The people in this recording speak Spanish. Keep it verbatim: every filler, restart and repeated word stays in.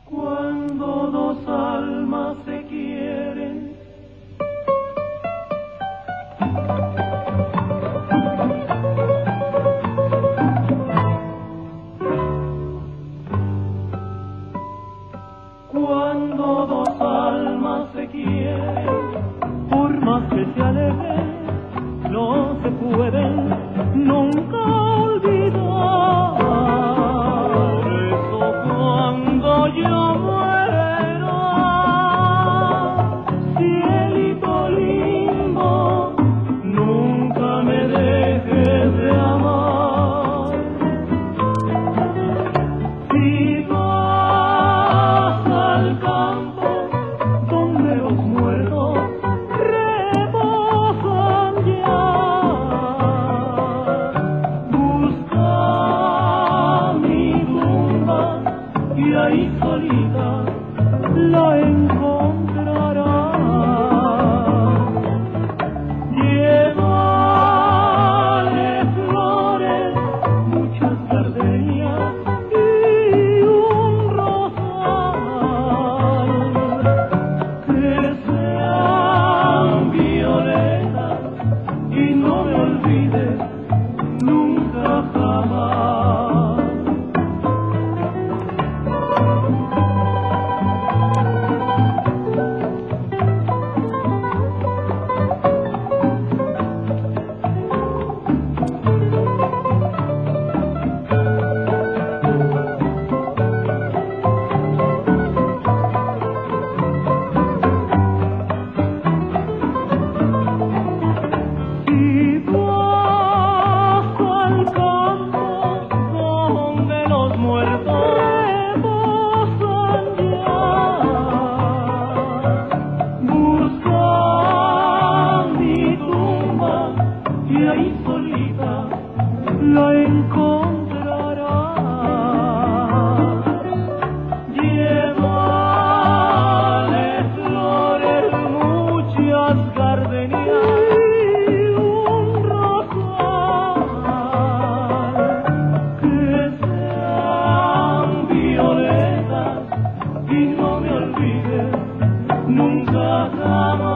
Cuando dos almas se quieren, cuando dos almas se quieren, por más que se alejen, no se pueden nunca olvidar. Por eso cuando yo muera, cielito lindo, nunca me dejes de amar. Si vas al campo donde los muertos reposan ya, busca mi tumba y ahí solita la encontrarás. Llévale flores, muchas gardenias y un rosal, que sean violetas y no me olvides nunca jamás. Si vas al campo donde los muertos reposan ya, busca mi tumba y ahí solita la encontrarás. Llévale flores, muchas gardenias y un rosal, que sean violetas y no me olvides nunca jamás.